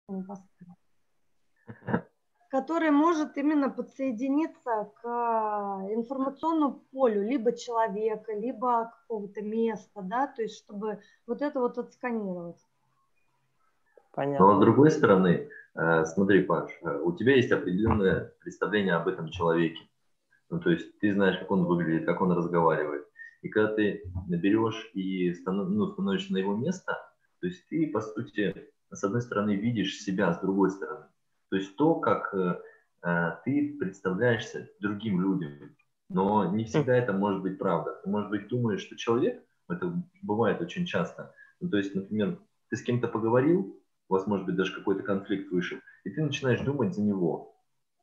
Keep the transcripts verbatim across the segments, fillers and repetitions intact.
который может именно подсоединиться к информационному полю либо человека, либо какого-то места, да, то есть чтобы вот это вот отсканировать. Понятно. Но с другой стороны, смотри, Паш, у тебя есть определенное представление об этом человеке. Ну, то есть ты знаешь, как он выглядит, как он разговаривает. И когда ты берешь и станов, ну, становишься на его место, то есть ты, по сути, с одной стороны, видишь себя, с другой стороны. То есть то, как э, ты представляешься другим людям. Но не всегда это может быть правда. Ты, может быть, думаешь, что человек, это бывает очень часто, ну, то есть, например, ты с кем-то поговорил, у вас, может быть, даже какой-то конфликт вышел, и ты начинаешь думать за него.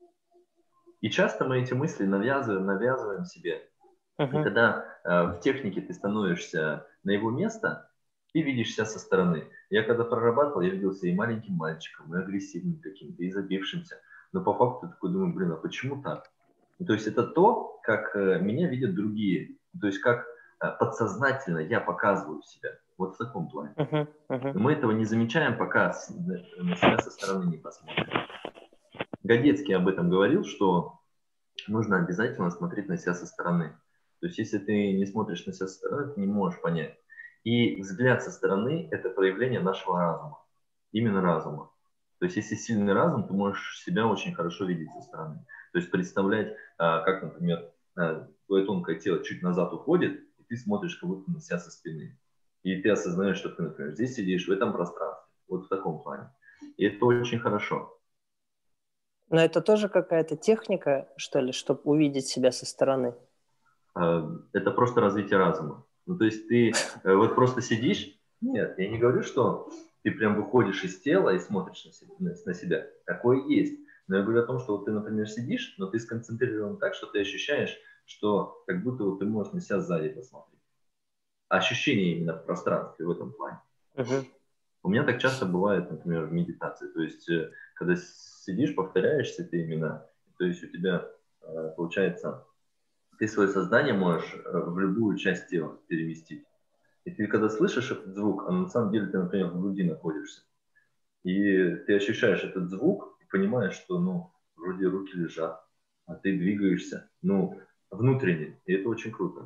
И часто мы эти мысли навязываем, навязываем себе. Uh-huh. И когда э, в технике ты становишься на его место, ты видишь себя со стороны. Я когда прорабатывал, я видел себя и маленьким мальчиком, и агрессивным каким-то, и забившимся. Но по факту такой думаю, блин, а почему так? Ну, то есть это то, как э, меня видят другие. То есть как э, подсознательно я показываю себя. Вот в таком плане. Uh-huh. Uh-huh. Но мы этого не замечаем, пока с, на себя со стороны не посмотрим. Гадецкий об этом говорил, что нужно обязательно смотреть на себя со стороны. То есть, если ты не смотришь на себя со стороны, ты не можешь понять. И взгляд со стороны – это проявление нашего разума. Именно разума. То есть, если сильный разум, ты можешь себя очень хорошо видеть со стороны. То есть, представлять, как, например, твое тонкое тело чуть назад уходит, и ты смотришь как будто на себя со спины. И ты осознаешь, что ты, например, здесь сидишь, в этом пространстве. Вот в таком плане. И это очень хорошо. Но это тоже какая-то техника, что ли, чтобы увидеть себя со стороны? Это просто развитие разума. Ну, то есть ты вот просто сидишь. Нет, я не говорю, что ты прям выходишь из тела и смотришь на себя. На себя. Такое есть. Но я говорю о том, что вот ты, например, сидишь, но ты сконцентрирован так, что ты ощущаешь, что как будто вот ты можешь на себя сзади посмотреть. Ощущение именно в пространстве в этом плане. Uh-huh. У меня так часто бывает, например, в медитации. То есть, когда сидишь, повторяешься ты именно, то есть у тебя получается, ты свое сознание можешь в любую часть тела переместить. И ты когда слышишь этот звук, а на самом деле ты, например, в груди находишься, и ты ощущаешь этот звук и понимаешь, что, ну, вроде руки лежат, а ты двигаешься, ну, внутренне, и это очень круто.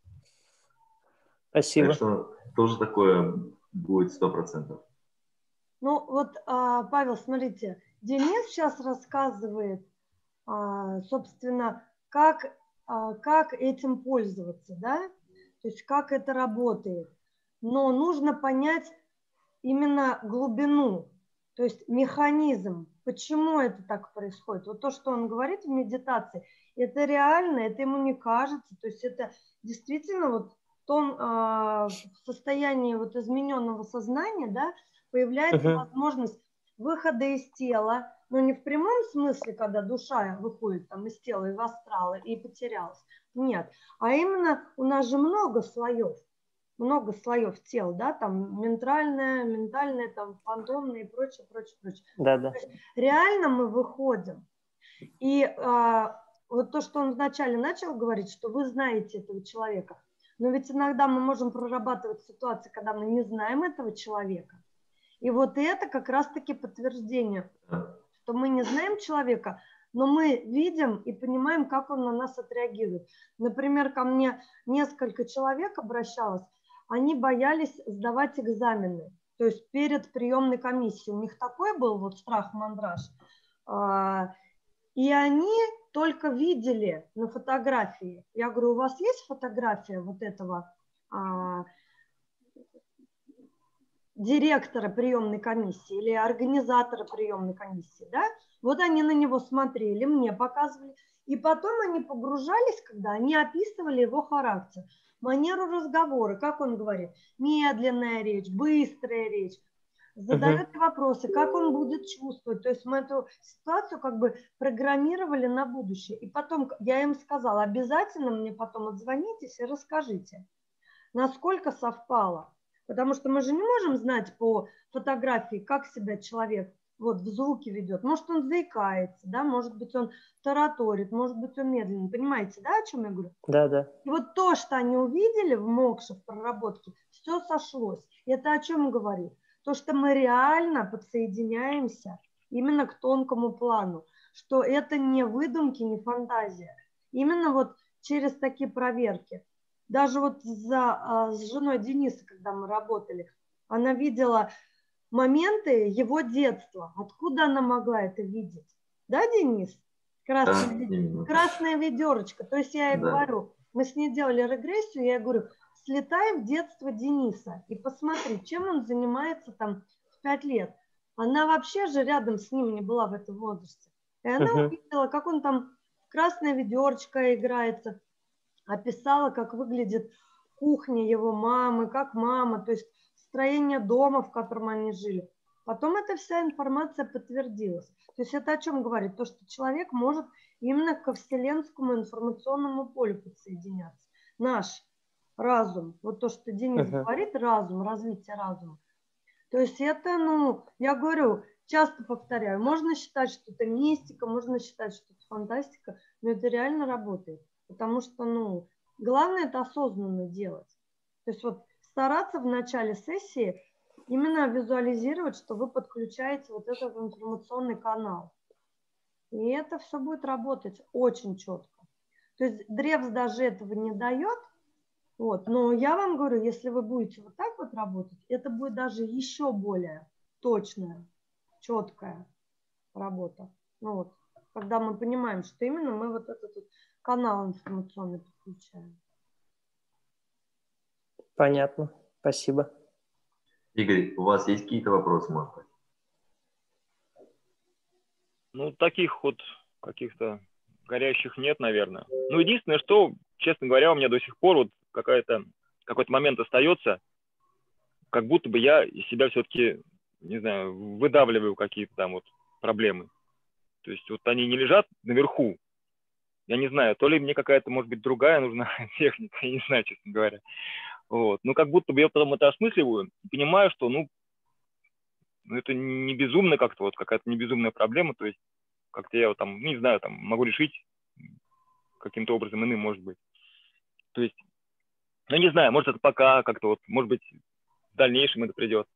Спасибо. Так что тоже такое будет сто процентов. Ну вот, Павел, смотрите, Денис сейчас рассказывает, собственно, как, как этим пользоваться, да, то есть как это работает. Но нужно понять именно глубину, то есть механизм, почему это так происходит. Вот то, что он говорит в медитации, это реально, это ему не кажется, то есть это действительно вот в том э, состоянии вот измененного сознания, да, появляется uh-huh. возможность выхода из тела, но не в прямом смысле, когда душа выходит там из тела и в астрал и потерялась, нет, а именно у нас же много слоев. Много слоев тел, да, там ментальное, ментальное, там фантомное и прочее, прочее, прочее. Да, да. То есть реально мы выходим. И а, вот то, что он вначале начал говорить, что вы знаете этого человека, но ведь иногда мы можем прорабатывать ситуации, когда мы не знаем этого человека. И вот это как раз-таки подтверждение, что мы не знаем человека, но мы видим и понимаем, как он на нас отреагирует. Например, ко мне несколько человек обращалось, они боялись сдавать экзамены, то есть перед приемной комиссией. У них такой был вот страх-мандраж. И они только видели на фотографии. Я говорю, у вас есть фотография вот этого директора приемной комиссии или организатора приемной комиссии, да? Вот они на него смотрели, мне показывали. И потом они погружались, когда они описывали его характер, манеру разговора, как он говорит, медленная речь, быстрая речь, задает uh-huh. вопросы, как он будет чувствовать. То есть мы эту ситуацию как бы программировали на будущее. И потом я им сказала, обязательно мне потом отзвонитесь и расскажите, насколько совпало. Потому что мы же не можем знать по фотографии, как себя человек вот в звуке ведет. Может, он заикается, да, может быть, он тараторит, может быть, он медленный. Понимаете, да, о чем я говорю? Да, да. И вот то, что они увидели в мокше, в проработке, все сошлось. И это о чем говорит? то, что мы реально подсоединяемся именно к тонкому плану, что это не выдумки, не фантазия. Именно вот через такие проверки. Даже вот за, с женой Дениса, когда мы работали, она видела моменты его детства. Откуда она могла это видеть? Да, Денис? Красное, да, красная ведерочко. То есть я ей да. говорю, мы с ней делали регрессию, я ей говорю, слетай в детство Дениса и посмотри, чем он занимается там в пять лет. Она вообще же рядом с ним не была в этом возрасте. И она uh-huh. увидела, как он там в красное ведерочко играется, описала, как выглядит кухня его мамы, как мама, то есть строение дома, в котором они жили. Потом эта вся информация подтвердилась. То есть это о чем говорит? То, что человек может именно ко вселенскому информационному полю подсоединяться. Наш разум, вот то, что Денис uh-huh. говорит, разум, развитие разума. То есть это, ну, я говорю, часто повторяю, можно считать, что это мистика, можно считать, что это фантастика, но это реально работает. Потому что, ну, главное это осознанно делать. То есть вот стараться в начале сессии именно визуализировать, что вы подключаете вот этот информационный канал. И это все будет работать очень четко. То есть Древс даже этого не дает. Вот. Но я вам говорю, если вы будете вот так вот работать, это будет даже еще более точная, четкая работа. Ну вот, когда мы понимаем, что именно мы вот этот вот канал информационный подключаем. Понятно. Спасибо. Игорь, у вас есть какие-то вопросы, может быть? Ну, таких вот каких-то горящих нет, наверное. Ну, единственное, что, честно говоря, у меня до сих пор вот какая-то, какой-то момент остается, как будто бы я из себя все-таки, не знаю, выдавливаю какие-то там вот проблемы. То есть вот они не лежат наверху. Я не знаю, то ли мне какая-то, может быть, другая нужна техника, я не знаю, честно говоря. Вот. Ну, как будто бы я потом это осмысливаю и понимаю, что, ну, ну это не безумно как-то, вот какая-то не безумная проблема, то есть как-то я вот там, не знаю, там могу решить каким-то образом иным, может быть. То есть, ну, не знаю, может, это пока как-то вот, может быть, в дальнейшем это придет.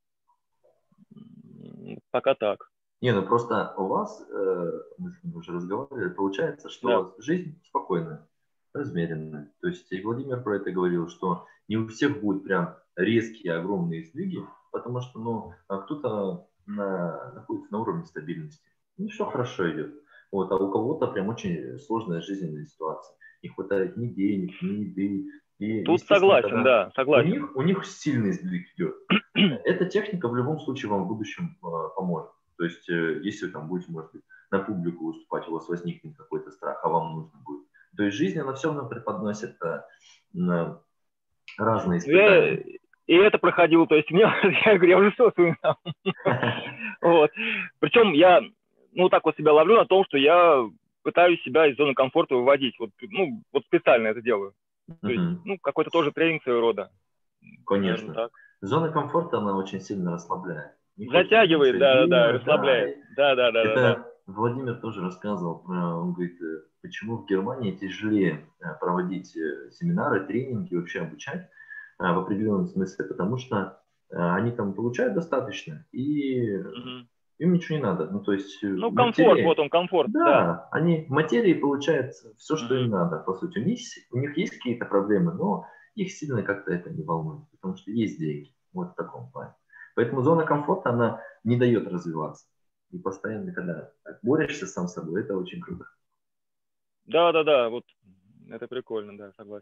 Пока так. Не, ну просто у вас, э, мы с ним уже разговаривали, получается, что да. у вас жизнь спокойная, размеренная. То есть и Владимир про это говорил, что не у всех будут прям резкие, огромные сдвиги, потому что, ну, кто-то на, находится на уровне стабильности. И все хорошо идет. Вот, а у кого-то прям очень сложная жизненная ситуация. Не хватает ни денег, ни еды. И, тут согласен, да, согласен. У них, у них сильный сдвиг идет. Эта техника в любом случае вам в будущем э, поможет. То есть, э, если вы там будете, может быть, на публику выступать, у вас возникнет какой-то страх, а вам нужно будет. То есть жизнь, она все равно преподносит э, на разные испытания. Я, и это проходило, то есть мне, я говорю, я уже все вспоминал. Вот. Причем я, ну, так вот себя ловлю на том, что я пытаюсь себя из зоны комфорта выводить. Вот, ну, вот специально это делаю. То есть, ну, какой-то тоже тренинг своего рода. Конечно. Так. Зона комфорта, она очень сильно расслабляет. Не затягивает, да, да, да, расслабляет. Да, да, да. Это да. Владимир тоже рассказывал, он говорит, почему в Германии тяжелее проводить семинары, тренинги, вообще обучать в определенном смысле, потому что они там получают достаточно, и угу. им ничего не надо. Ну, то есть ну материи, комфорт, вот он, комфорт. Да, да. Они в материи получают все, что угу. им надо, по сути. У них, у них есть какие-то проблемы, но их сильно как-то это не волнует, потому что есть деньги, вот в таком плане. Поэтому зона комфорта, она не дает развиваться. И постоянно, когда так борешься сам с собой, это очень круто. Да, да, да, вот это прикольно, да, согласен.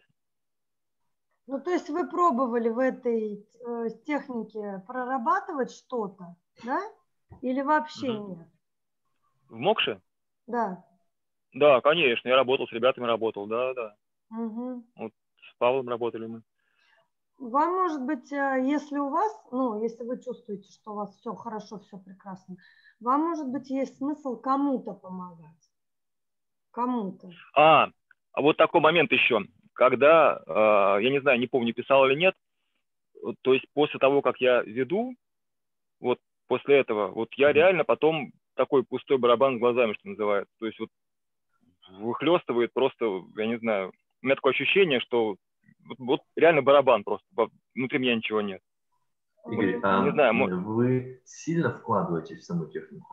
Ну, то есть вы пробовали в этой э, технике прорабатывать что-то, да? Или вообще угу. нет? В Мокше? Да. Да, конечно, я работал, с ребятами работал, да, да. Угу. Вот с Павлом работали мы. Вам, может быть, если у вас, ну, если вы чувствуете, что у вас все хорошо, все прекрасно, вам, может быть, есть смысл кому-то помогать. Кому-то. А, а вот такой момент еще. Когда, э, я не знаю, не помню, писал или нет, то есть после того, как я веду, вот после этого, вот я реально потом такой пустой барабан с глазами, что называется. То есть вот выхлестывает просто, я не знаю, у меня такое ощущение, что Вот, вот реально барабан просто, внутри меня ничего нет. Игорь, Вот, а не знаю, мо- вы сильно вкладываетесь в саму технику?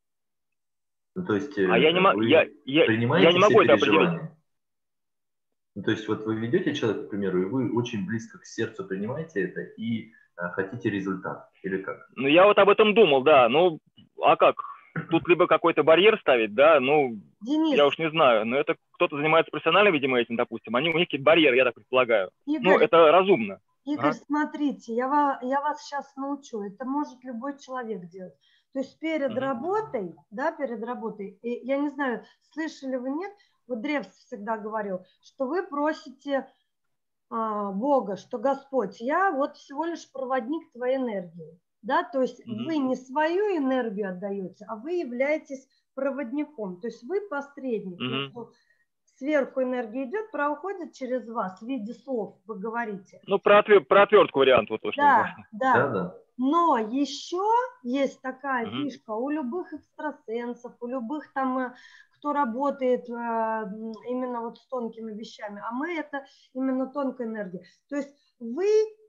Ну, то есть а я не, э, мо- я, вы я, я принимаете не все могу это определить. переживания? Ну, то есть вот вы ведете человека, к примеру, и вы очень близко к сердцу принимаете это и а, хотите результат, или как? Ну, я вот об этом думал, да. Ну, а как? Тут либо какой-то барьер ставить, да, ну, Денис, я уж не знаю. Но это кто-то занимается профессионально, видимо, этим, допустим. Они, у них какие-то барьеры, я так предполагаю. Ну, Игорь, это разумно. Игорь, Ага. смотрите, я вас, я вас сейчас научу. Это может любой человек делать. То есть перед Мгм. работой, да, перед работой, и я не знаю, слышали вы, нет, вот Древс всегда говорил, что вы просите а, Бога, что Господь, я вот всего лишь проводник твоей энергии, да, то есть Мгм. вы не свою энергию отдаете, а вы являетесь проводником, то есть вы посредник, Мгм. между сверху энергия идет, проходит через вас в виде слов, вы говорите. Ну, про, отвер- про отвертку вариант, вот то, что Да, он да. Да, да. Но еще есть такая Мгм. фишка у любых экстрасенсов, у любых там, э, кто работает э, м, именно вот с тонкими вещами, а мы это именно тонкая энергия. То есть вы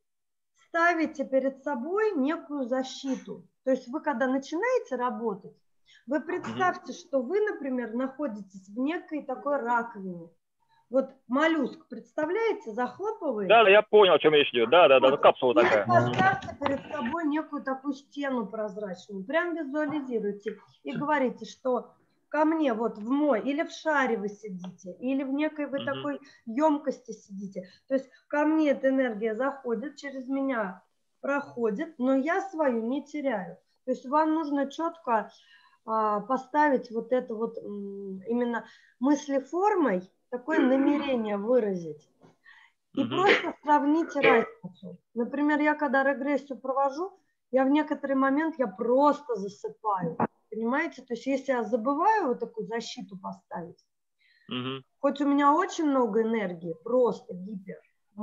ставите перед собой некую защиту. То есть вы когда начинаете работать, вы представьте, что вы, например, находитесь в некой такой раковине. Вот моллюск, представляете, захлопывает. Да, да, я понял, о чем речь идет. Да, да, да, ну, Вот. капсула И вы такая. поставьте перед собой некую такую стену прозрачную, прям визуализируйте и говорите, что ко мне вот в мой, или в шаре вы сидите, или в некой вы Мгм. такой емкости сидите. То есть ко мне эта энергия заходит, через меня проходит, но я свою не теряю. То есть вам нужно четко а, поставить вот это вот м, именно мыслеформой, такое намерение выразить. И Мгм. просто сравните разницу. Например, я когда регрессию провожу, я в некоторый момент я просто засыпаю. Понимаете? То есть если я забываю вот такую защиту поставить, Мгм. хоть у меня очень много энергии, просто гипер,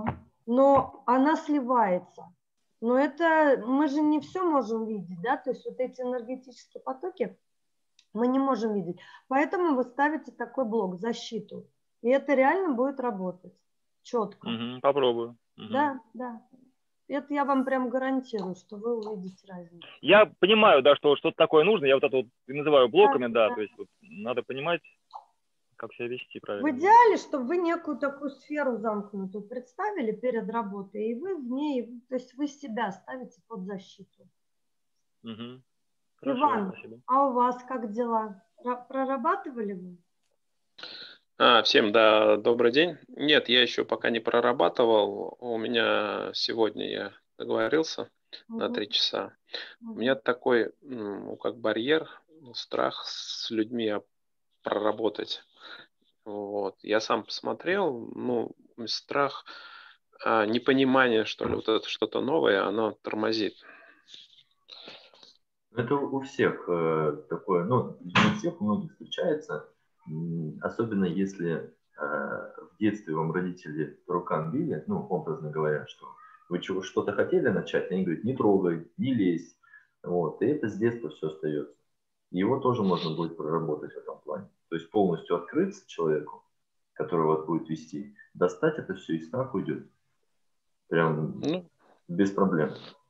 но она сливается. Но это мы же не все можем видеть, да? То есть вот эти энергетические потоки мы не можем видеть. Поэтому вы ставите такой блок, защиту. И это реально будет работать четко. Мгм. Попробую. Мгм. Да, да. Это я вам прям гарантирую, что вы увидите разницу. Я понимаю, да, что что-то такое нужно. Я вот это вот называю блоками, да, Да. то есть вот надо понимать, как себя вести В правильно. идеале, чтобы вы некую такую сферу замкнутую представили перед работой, и вы в ней, то есть вы себя ставите под защиту. Мгм. Хорошо, Иван, спасибо. а у вас как дела? Ра- Прорабатывали вы? А, всем, да, добрый день. Нет, я еще пока не прорабатывал. У меня сегодня я договорился на Мгм, три часа. У мгм. меня такой, ну, как барьер, ну, страх с людьми об- проработать. Вот. Я сам посмотрел, ну, страх, а, непонимание, что ли, вот это что-то новое, оно тормозит. Это у всех э, такое, ну, не у всех, у многих встречается, м, особенно если э, в детстве вам родители по рукам били, ну, образно говоря, что вы чего, что-то хотели начать, они говорят, не трогай, не лезь, вот, и это с детства все остается. Его тоже можно будет проработать в этом плане, то есть полностью открыться человеку, который вас будет вести, достать это все, и страх уйдет, прям Ну, без проблем.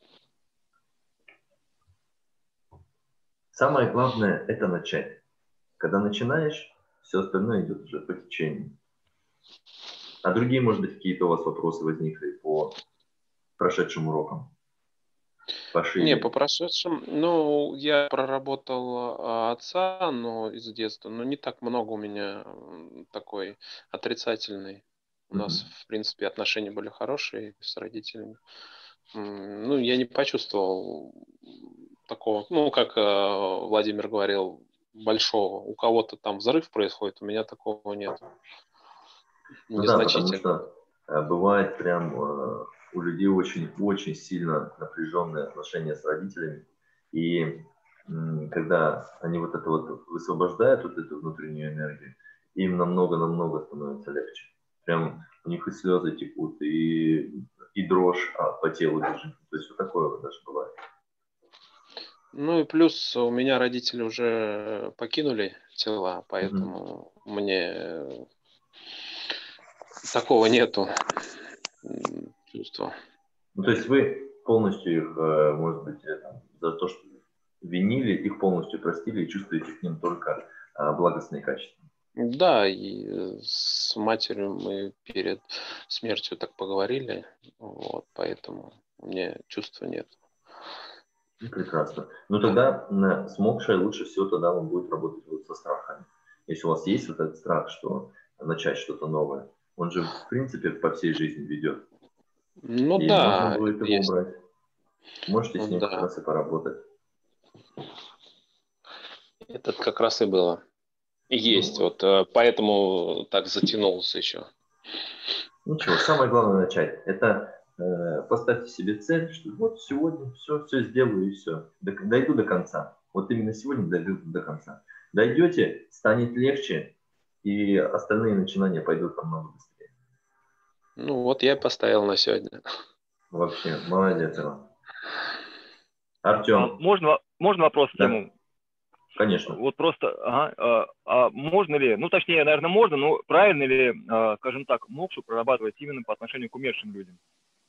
Самое главное – это начать. Когда начинаешь, все остальное идет уже по течению. А другие, может быть, какие-то у вас вопросы возникли по прошедшим урокам? По не, шире? по прошедшим, ну, я проработал а, отца, но из детства, но не так много у меня м, такой отрицательный. У нас, Мгм. в принципе, отношения были хорошие с родителями. М, Ну, я не почувствовал такого, ну, как э, Владимир говорил, большого. У кого-то там взрыв происходит, у меня такого нет. Ну да, потому Незначительно. что э, бывает прям э, у людей очень-очень сильно напряженные отношения с родителями. И м, когда они вот это вот высвобождают, вот эту внутреннюю энергию, им намного-намного становится легче. Прям у них и слезы текут, и, и дрожь а, по телу бежит. То есть вот такое вот даже бывает. Ну и плюс у меня родители уже покинули тела, Мгм. поэтому мне такого нету м, чувства. Ну, то есть вы полностью их, э, может быть, э, там, за то, что винили, их полностью простили и чувствуете к ним только э, благостные качества. Да, и с матерью мы перед смертью так поговорили, вот, поэтому у меня чувства нет. Ну, прекрасно. Ну тогда на, с мокшей лучше всего тогда он будет работать вот со страхами. Если у вас есть вот этот страх, что начать что-то новое, он же в принципе по всей жизни ведет. Ну И можно да, будет его есть. убрать. Можете с ним Да. как раз и поработать. Это как раз и было. И есть, Ну, вот э, поэтому так затянулся еще. Ничего, самое главное начать. Это э, поставьте себе цель, что вот сегодня все, все сделаю и все. Дойду до конца. Вот именно сегодня дойду до конца. Дойдете, станет легче, и остальные начинания пойдут намного быстрее. Ну вот я и поставил на сегодня. Вообще, молодец, Иван. А Артем. можно, можно вопрос в Да. тему? Конечно. Вот просто, ага, а, а можно ли, ну точнее, наверное, можно, но правильно ли, а, скажем так, мокшу прорабатывать именно по отношению к умершим людям?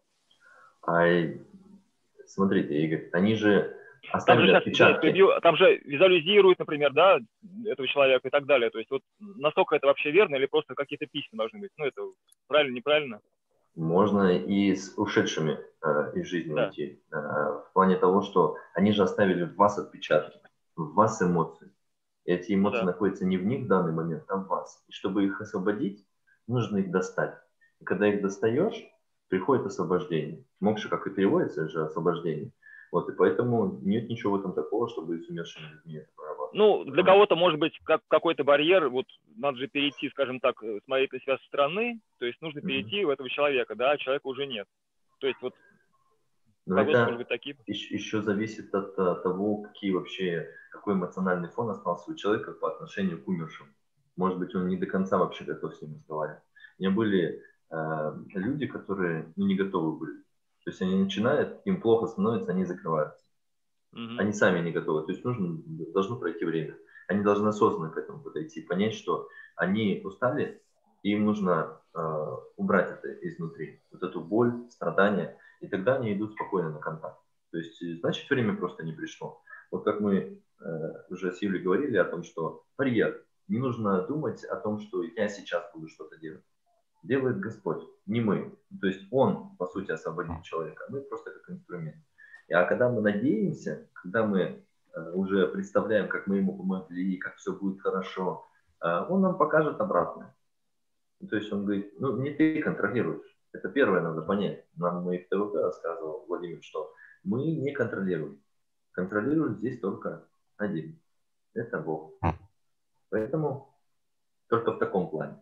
А, смотрите, Игорь, они же Там же оставили сейчас, отпечатки. прибью, там же визуализируют, например, да, этого человека и так далее. То есть вот насколько это вообще верно или просто какие-то письма должны быть? Ну это правильно, неправильно? Можно и с ушедшими э, из жизни Да. уйти. Э, в плане того, что они же оставили в вас отпечатки, в вас эмоции. И эти эмоции Да. находятся не в них в данный момент, а в вас. И чтобы их освободить, нужно их достать. И когда их достаешь, приходит освобождение. Мокша, как и переводится, это же освобождение. Вот, и поэтому нет ничего в этом такого, чтобы с умершими людьми это прорабатывать. Ну, для кого-то, может быть, как какой-то барьер, вот надо же перейти, скажем так, смотреть на себя со стороны, то есть нужно перейти в этого человека, да, а человека уже нет. То есть вот Но это это может быть такие. еще, еще зависит от, от того, какие вообще, какой эмоциональный фон остался у человека по отношению к умершим. Может быть, он не до конца вообще готов с ним разговаривать. У меня были э, люди, которые ну, не готовы были. То есть они начинают, им плохо становится, они закрываются. Mm-hmm. Они сами не готовы. То есть нужно, должно пройти время. Они должны осознанно к этому подойти, понять, что они устали, и им нужно э, убрать это изнутри. Вот эту боль, страдания. И тогда они идут спокойно на контакт. То есть, значит, время просто не пришло. Вот как мы э, уже с Юлей говорили о том, что барьер. Не нужно думать о том, что я сейчас буду что-то делать. Делает Господь, не мы. То есть Он, по сути, освободит человека. Мы просто как инструмент. А когда мы надеемся, когда мы э, уже представляем, как мы ему помогли, как все будет хорошо, э, Он нам покажет обратное. То есть Он говорит, ну не ты контролируешь. Это первое надо понять. Нам и в ТВП рассказывал Владимир, что мы не контролируем. Контролирует здесь только один. Это Бог. Поэтому только в таком плане.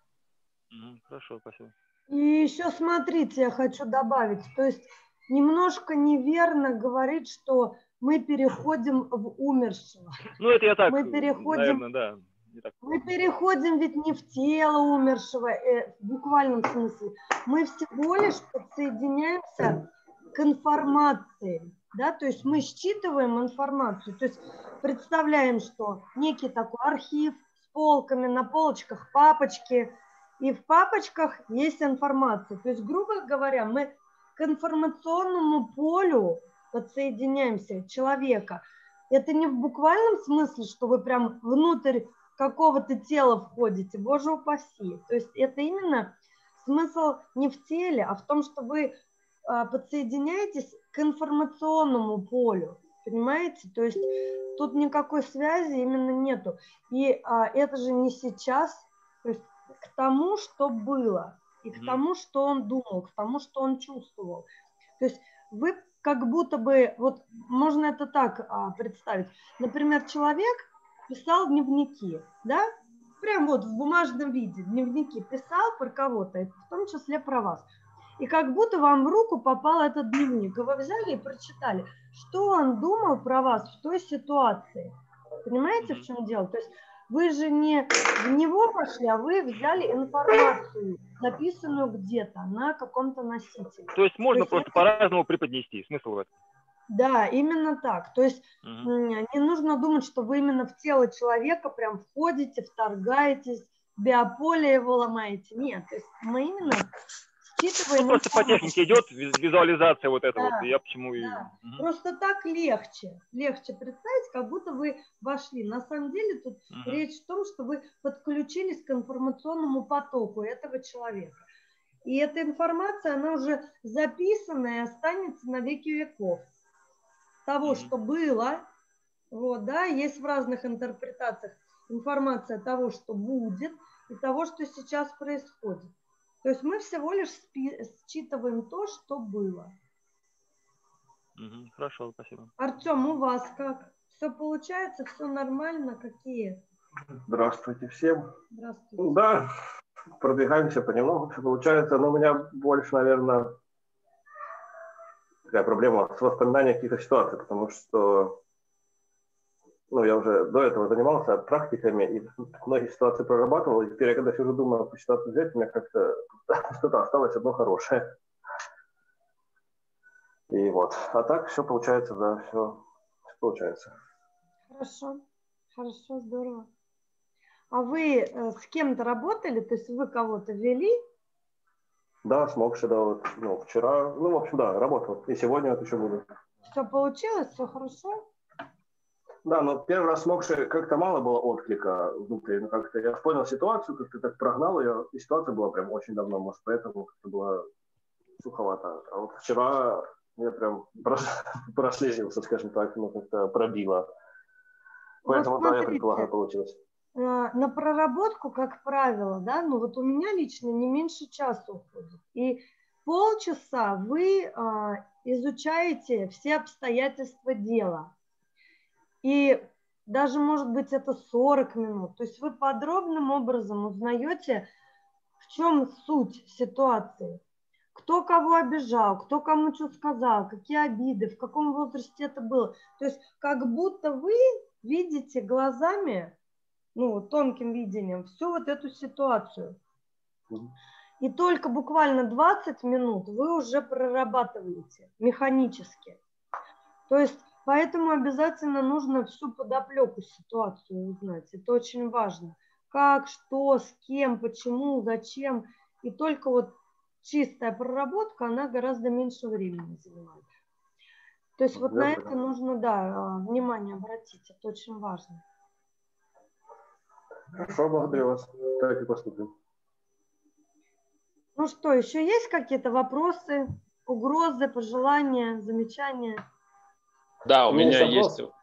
Хорошо, спасибо. И еще смотрите, я хочу добавить. То есть немножко неверно говорить, что мы переходим в умершего. Ну, это я так, мы переходим, наверное, да. Не так. Мы переходим ведь не в тело умершего, э, в буквальном смысле. Мы всего лишь подсоединяемся к информации. Да? То есть мы считываем информацию. То есть представляем, что некий такой архив с полками, на полочках папочки. И в папочках есть информация. То есть, грубо говоря, мы к информационному полю подсоединяемся человека. Это не в буквальном смысле, что вы прям внутрь какого-то тела входите, боже упаси. То есть это именно смысл не в теле, а в том, что вы подсоединяетесь к информационному полю. Понимаете? То есть тут никакой связи именно нету. И а, это же не сейчас. То есть к тому, что было, и к тому, что он думал, к тому, что он чувствовал. То есть вы как будто бы, вот можно это так а, представить. Например, человек писал дневники, да? Прям вот в бумажном виде дневники писал про кого-то, в том числе про вас. И как будто вам в руку попал этот дневник, и вы взяли и прочитали, что он думал про вас в той ситуации. Понимаете, в чем дело? То есть вы же не в него пошли, а вы взяли информацию, написанную где-то на каком-то носителе. То есть можно То есть просто это... по-разному преподнести, смысл в этом. Да, именно так. То есть угу. не нужно думать, что вы именно в тело человека прям входите, вторгаетесь, биополе его ломаете. Нет, то есть мы именно считываем Ну, просто по информацию. технике идет виз- визуализация вот этого Да, вот, и я почему и... да. Мгм. Просто так легче. Легче представить, как будто вы вошли. На самом деле тут Мгм. речь в том, что вы подключились к информационному потоку этого человека. И эта информация, она уже записана и останется на веки веков. Того, Мгм. что было, вот, да, есть в разных интерпретациях информация того, что будет, и того, что сейчас происходит. То есть мы всего лишь спи- считываем то, что было. Мгм. Хорошо, спасибо. Артем, у вас как? Все получается, все нормально? Какие? Здравствуйте всем. Здравствуйте. Да, продвигаемся понемногу, все получается, но у меня больше, наверное, такая проблема с воспоминанием каких-то ситуаций, потому что ну, я уже до этого занимался практиками и многие ситуации прорабатывал, и теперь я когда сижу, думаю, какую ситуацию взять, у меня как-то что-то осталось одно хорошее. И вот. А так все получается, да, все, все получается. Хорошо, хорошо, здорово. А вы э, с кем-то работали? То есть вы кого-то вели? Да, смог да, вот, ну, вчера, ну, в общем, да, работал. И сегодня вот еще буду. Все получилось? Все хорошо? Да, но первый раз смогши как-то мало было отклика внутри. Ну, как-то я понял ситуацию, как-то так прогнал ее, и ситуация была прям очень давно, может, поэтому как-то было суховато. А вот вчера я прям прослезился, скажем так, ну, как-то пробило. Поэтому, Вот да, я смотрите, предполагаю, получилось. э, на проработку, как правило, да, ну вот у меня лично не меньше часа уходит. И полчаса вы э, изучаете все обстоятельства дела. И даже, может быть, это сорок минут. То есть вы подробным образом узнаете, в чем суть ситуации. Кто кого обижал, кто кому что сказал, какие обиды, в каком возрасте это было. То есть как будто вы видите глазами, ну, тонким видением, всю вот эту ситуацию. И только буквально двадцать минут вы уже прорабатываете механически. То есть поэтому обязательно нужно всю подоплеку ситуацию узнать. Это очень важно. Как, что, с кем, почему, зачем. И только вот чистая проработка, она гораздо меньше времени занимает. То есть вот Я на понял. это нужно, да, внимание обратить. Это очень важно. Хорошо, благодарю вас. Так и поступим. Ну что, еще есть какие-то вопросы, угрозы, пожелания, замечания? Да, у У меня меня есть есть...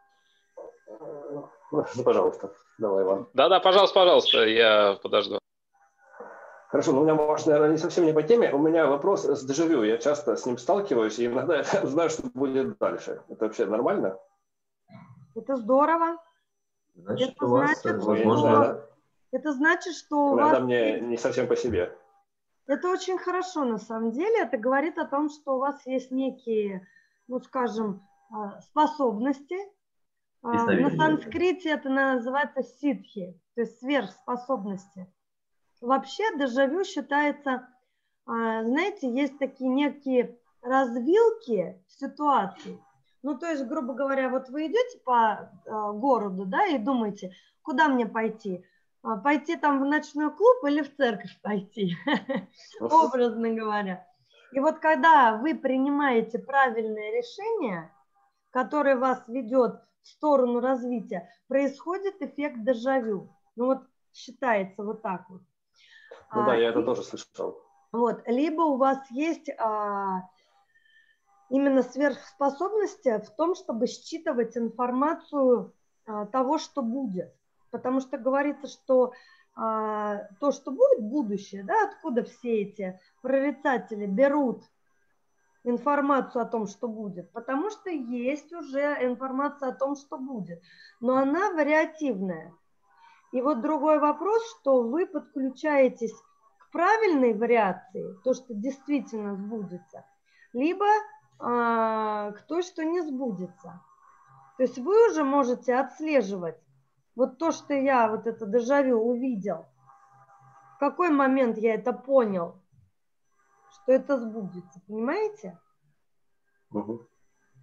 Ну, пожалуйста, давай, Иван. Да-да, пожалуйста, пожалуйста, я подожду. Хорошо, но у меня, может, наверное, не совсем не по теме. У меня вопрос с дежавю. Я часто с ним сталкиваюсь, и иногда я знаю, что будет дальше. Это вообще нормально? Это здорово. Значит, Это у вас, значит, Ну, я не что... знаю, да? Это значит, что у Иногда вас мне есть... не совсем по себе. Это очень хорошо на самом деле. Это говорит о том, что у вас есть некие, ну скажем, а, способности. А, На Ясновидение. санскрите это называется ситхи, то есть сверхспособности. Вообще дежавю считается, а, знаете, есть такие некие развилки ситуаций. Ну, то есть, грубо говоря, вот вы идете по а, городу, да, и думаете, куда мне пойти? А, Пойти там в ночной клуб или в церковь пойти, образно говоря. И вот когда вы принимаете правильное решение, которое вас ведет в сторону развития, происходит эффект дежавю. Ну вот считается вот так вот. Ну да, А, я это и- тоже слышал. вот, либо у вас есть а, именно сверхспособности в том, чтобы считывать информацию а, того, что будет. Потому что говорится, что а, то, что будет, будущее, да, откуда все эти прорицатели берут информацию о том, что будет, потому что есть уже информация о том, что будет, но она вариативная. И вот другой вопрос, что вы подключаетесь к правильной вариации, то, что действительно сбудется, либо а, к той, что не сбудется. То есть вы уже можете отслеживать вот то, что я вот это дежавю увидел, в какой момент я это понял, что это сбудется, понимаете? Угу.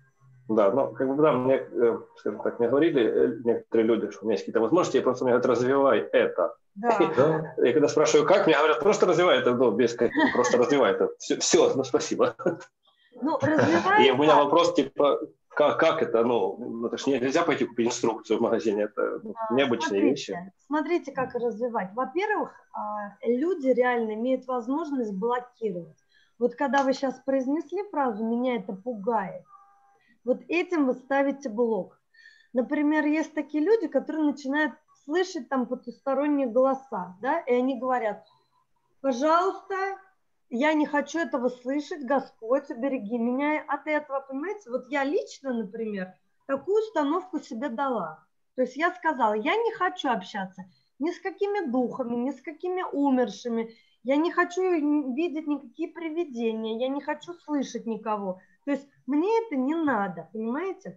Да, ну, как бы, да, мне, э, скажем так, мне говорили э, некоторые люди, что у меня есть какие-то возможности, и просто мне говорят, развивай это. Да. Да. Я когда спрашиваю, как, мне говорят, просто развивай это, ну, без каких, просто развивай это. Все, все, ну, спасибо. Ну, И развивается. у меня вопрос, типа, как, как это, ну, это ж нельзя пойти купить инструкцию в магазине, это ну, необычные Смотрите, вещи. смотрите, как развивать. Во-первых, а, люди реально имеют возможность блокировать. Вот когда вы сейчас произнесли фразу «меня это пугает», вот этим вы ставите блок. Например, есть такие люди, которые начинают слышать там потусторонние голоса, да, и они говорят: пожалуйста, я не хочу этого слышать, Господь, убереги меня от этого, понимаете? Вот я лично, например, такую установку себе дала. То есть я сказала, я не хочу общаться ни с какими духами, ни с какими умершими, я не хочу видеть никакие привидения, я не хочу слышать никого. То есть мне это не надо, понимаете?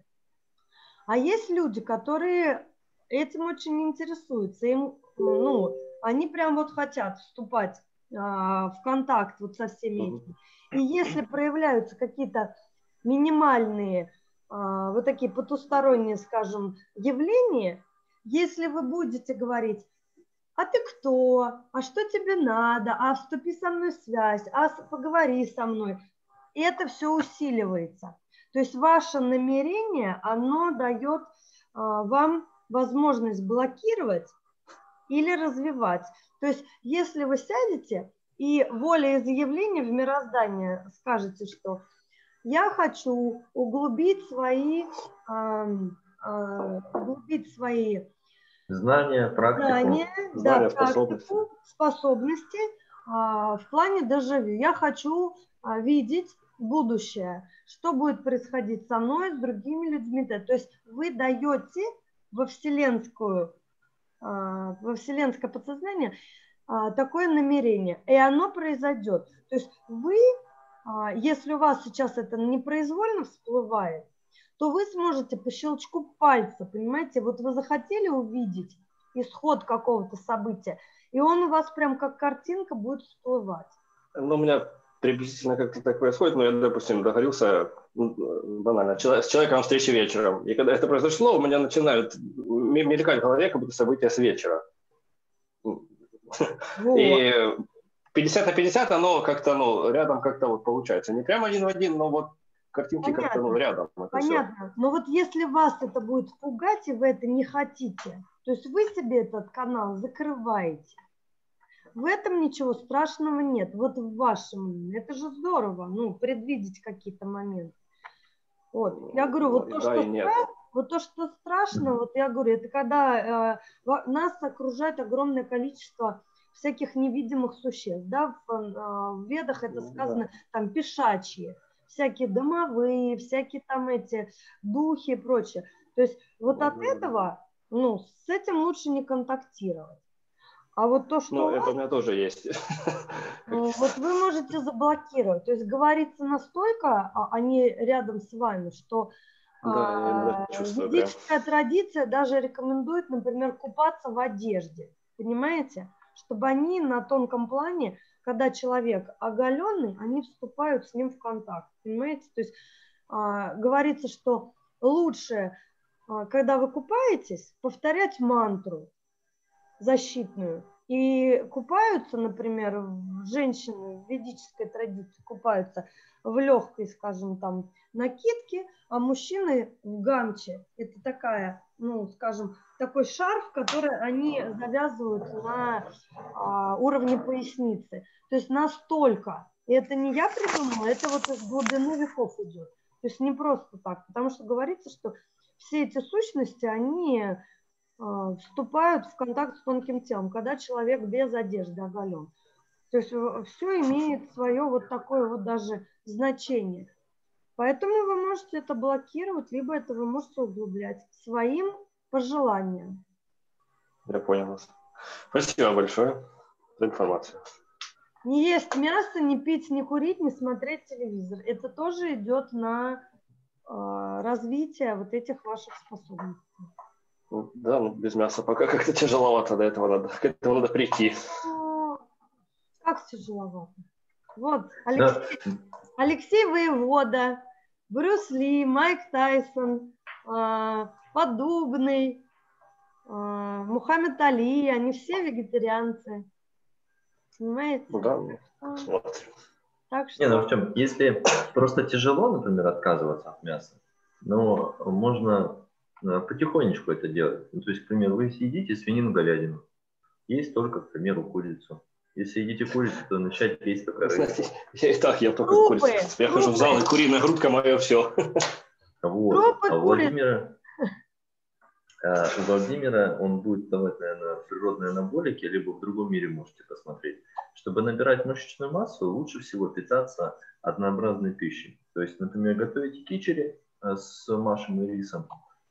А есть люди, которые этим очень интересуются, им, ну, они прям вот хотят вступать а, в контакт вот со всеми этими. И если проявляются какие-то минимальные а, вот такие потусторонние, скажем, явления, если вы будете говорить: а ты кто, а что тебе надо, а вступи со мной в связь, а поговори со мной, и это все усиливается. То есть ваше намерение, оно дает а, вам возможность блокировать или развивать. То есть если вы сядете и волеизъявление в мироздание скажете, что я хочу углубить свои, а, а, углубить свои Знания, практику. знания, Знания, да, способности. практику, способности а, в плане дежавю. Я хочу а, видеть будущее, что будет происходить со мной, с другими людьми. То есть вы даете во вселенскую, а, во вселенское подсознание а, такое намерение, и оно произойдет. То есть вы, а, если у вас сейчас это непроизвольно всплывает, то вы сможете по щелчку пальца, понимаете, вот вы захотели увидеть исход какого-то события, и он у вас прям как картинка будет всплывать. Ну, у меня приблизительно как-то так происходит, но я, допустим, договорился банально с человеком о встрече вечером, и когда это произошло, у меня начинают мелькать в голове как будто события с вечера. Вот. И пятьдесят на пятьдесят оно как-то, ну, рядом как-то вот получается. Не прямо один в один, но вот картинки Понятно. как-то, ну, рядом. Понятно. Но вот если вас это будет пугать, и вы это не хотите, то есть вы себе этот канал закрываете, в этом ничего страшного нет. Вот в вашем, это же здорово, ну, предвидеть какие-то моменты. Вот. Я говорю, вот то, да, что страшно, вот то, что страшно, вот я говорю, это когда э, нас окружает огромное количество всяких невидимых существ, да, в, э, в Ведах это сказано, там, пешачьи, всякие домовые, всякие там эти духи и прочее. То есть вот от этого, ну, с этим лучше не контактировать. А вот то, что... Ну, это у меня тоже есть. Ну, вот вы можете заблокировать. То есть говорится настолько, а они рядом с вами, что да, а, ведическая традиция даже рекомендует, например, купаться в одежде. Понимаете? Чтобы они на тонком плане, когда человек оголенный, они вступают с ним в контакт. Понимаете? То есть а, говорится, что лучше, а, когда вы купаетесь, повторять мантру защитную. И купаются, например, женщины в ведической традиции купаются в легкой, скажем, там, накидке, а мужчины в гамче. Это такая, ну, скажем, такой шарф, который они завязывают на а, уровне поясницы. То есть настолько. И это не я придумала, это вот из глубины веков идет. То есть не просто так. Потому что говорится, что все эти сущности, они вступают в контакт с тонким телом, когда человек без одежды оголен. То есть все имеет свое вот такое вот даже значение. Поэтому вы можете это блокировать, либо это вы можете углублять своим пожеланием. Я понял. Спасибо большое за информацию. Не есть мясо, не пить, не курить, не смотреть телевизор. Это тоже идет на э, развитие вот этих ваших способностей. Да, ну без мяса пока как-то тяжеловато, до этого надо, к этому надо прийти. Ну, как тяжеловато? Вот, Алексей, да. Алексей Воевода, Брюс Ли, Майк Тайсон, э, Поддубный, э, Мухаммед Али, они все вегетарианцы. Понимаете? Ну да, А, вот. так что... Не, ну в чем? Если просто тяжело, например, отказываться от мяса, но можно э, потихонечку это делать. Ну, то есть, к примеру, вы съедите свинину, говядину, есть только, к примеру, курицу. Если едите курицу, то начать есть только рыбу. Знаете, я и так ем только Крупы, курицу. Я хожу в зал, и крупы. куриная грудка мое все. Вот. Крупы, А у курица. Владимира, а у Владимира он будет давать, наверное, природные анаболики, либо в другом мире можете посмотреть. Чтобы набирать мышечную массу, лучше всего питаться однообразной пищей. То есть, например, готовите кичери э, с машем и рисом,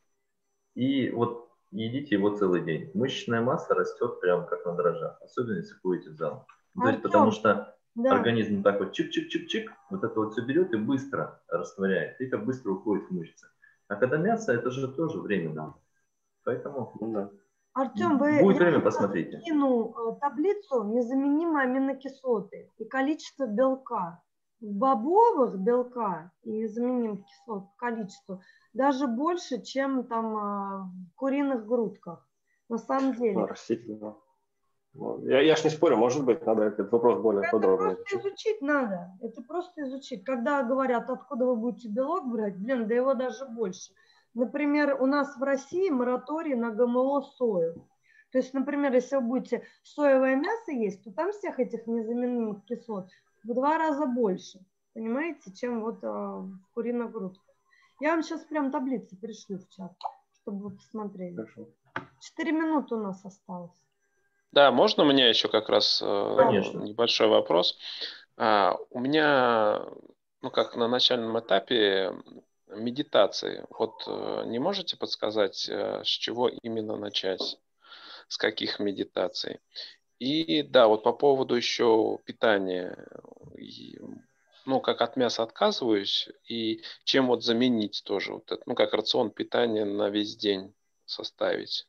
и вот едите его целый день. Мышечная масса растет прям как на дрожжах, особенно если ходите в зал. То есть, потому Артем, что да. организм так вот чик-чик-чик-чик, вот это вот все берет и быстро растворяет, и как быстро уходит в мышцы. А когда мясо, это же тоже время надо. Поэтому Ну да. Артем, вы будет я время, вам посмотрите. скину э, таблицу незаменимые аминокислоты и количество белка. В бобовых белка и незаменимых кислот количество даже больше, чем там э, в куриных грудках. На самом Ну, деле. растительно. Ну, я, я ж не спорю, может быть, надо этот вопрос более Это подробно просто изучить. изучить надо. Это просто изучить. Когда говорят, откуда вы будете белок брать, блин, да его даже больше. Например, у нас в России мораторий на ГМО сою. То есть, например, если вы будете соевое мясо есть, то там всех этих незаменимых кислот в два раза больше, понимаете, чем вот э, в куриных грудках. Я вам сейчас прям таблицы пришлю в чат, чтобы вы посмотрели. Хорошо. Четыре минуты у нас осталось. Да, можно мне еще как раз э, Конечно. небольшой вопрос? А, у меня, ну как на начальном этапе медитации. Вот э, не можете подсказать, э, с чего именно начать, с каких медитаций? И да, вот по поводу еще питания. И, ну, как от мяса отказываюсь, и чем вот заменить тоже, вот это, ну, как рацион питания на весь день составить,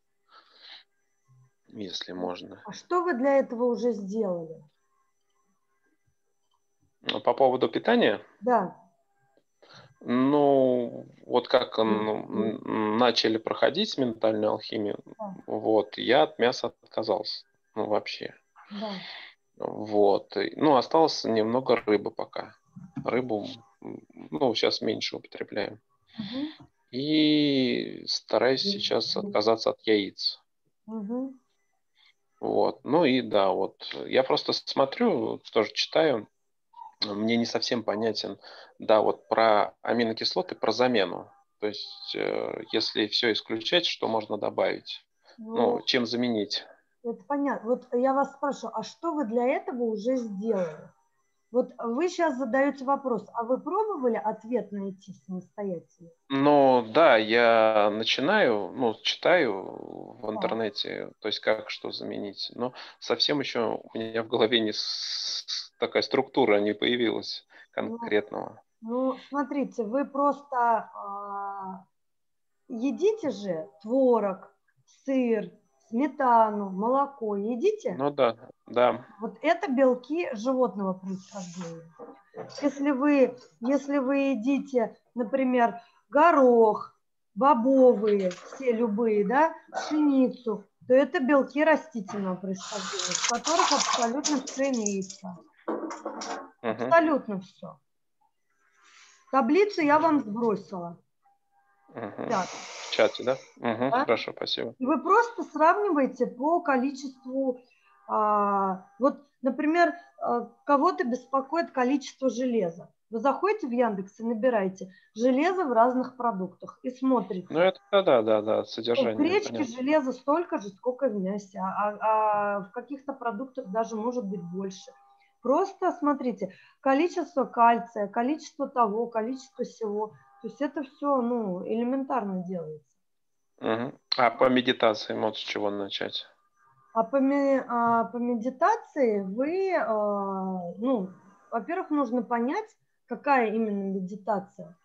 если можно. А что вы для этого уже сделали? По поводу питания, Да. ну, вот как ну, начали проходить ментальную алхимию, Да. вот, я от мяса отказался, ну, вообще. Да. Вот, и, ну, осталось немного рыбы пока. Рыбу, ну, сейчас меньше употребляем. Угу. И стараюсь сейчас отказаться от яиц. Угу. Вот, ну и да, вот, я просто смотрю, тоже читаю, мне не совсем понятен, да, вот про аминокислоты, про замену. То есть, э, если все исключать, что можно добавить? Ну, Ну, чем заменить? это понятно. Вот я вас спрашиваю, а что вы для этого уже сделали? Вот вы сейчас задаете вопрос, а вы пробовали ответ найти самостоятельно? Ну, да, я начинаю, ну, читаю в Да. интернете, то есть как что заменить, но совсем еще у меня в голове не с- такая структура не появилась Ну, конкретного. ну, смотрите, вы просто а, едите же творог, сыр, сметану, молоко, едите? Ну да, да. Вот это белки животного происхождения. Если вы, если вы едите, например, горох, бобовые, все любые, да, пшеницу, то это белки растительного происхождения, в которых абсолютно все имеется. Мгм. Абсолютно все. Таблицу я вам сбросила. Мгм. Так, В чате, да? Мгм. да? Хорошо, спасибо. И вы просто сравниваете по количеству, а, вот, например, а, кого-то беспокоит количество железа. Вы заходите в Яндекс и набираете железо в разных продуктах и смотрите. Ну, это да, да, да, В содержание, гречке понятно. железа столько же, сколько в мясе, а, а- а в каких-то продуктах даже может быть больше. Просто смотрите, количество кальция, количество того, количество всего. То есть это все, ну, элементарно делается. Мгм. А по медитации, вот с чего начать? А по, ме- а по медитации вы, а, ну, во-первых, нужно понять, какая именно медитация.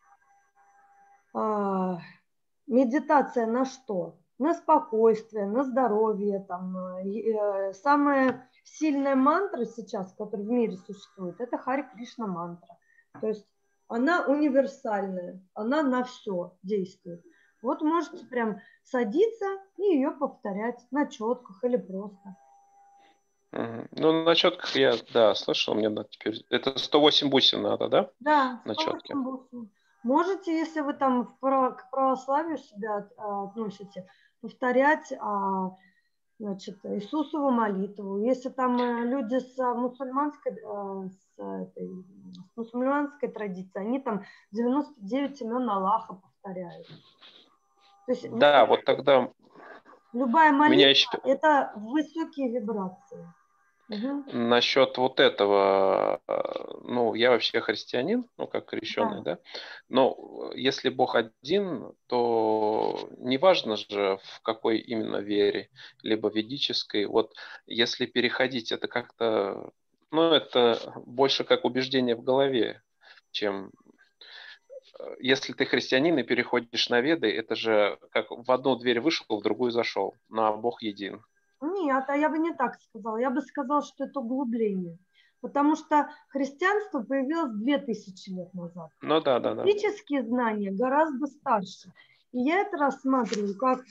А, медитация на что? На спокойствие, на здоровье. Там, э, э, самая сильная мантра сейчас, которая в мире существует, это Хари Кришна мантра. То есть она универсальная, она на все действует. Вот можете прям садиться и ее повторять на четках или просто. Мгм. Ну, на четках я, да, слышал, мне надо теперь... Это сто восемь бусин надо, да? Да, На четке. сто восемь бусин. Можете, если вы там в право- к православию себя от- а, относите, повторять а, значит, Иисусову молитву. Если там э, люди с а, мусульманской, а, с, этой, с мусульманской традицией, они там девяносто девять имен Аллаха повторяют. То есть Да, вот тогда любая меня молитва еще – это высокие вибрации. Угу. насчет вот этого, э, ну, я вообще христианин, ну, как крещеный, Да. да, но если Бог один, то неважно же, в какой именно вере, либо ведической, вот если переходить, это как-то, ну, это больше как убеждение в голове, чем э, если ты христианин и переходишь на веды, это же как в одну дверь вышел, в другую зашел, но Бог един. Нет, а я бы не так сказала. Я бы сказала, что это углубление. Потому что христианство появилось две тысячи лет назад. Ну да, да, да. Ведические знания гораздо старше. И я это рассматриваю как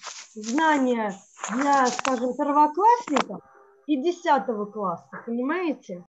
знания для, скажем, первоклассников и десятого класса, понимаете?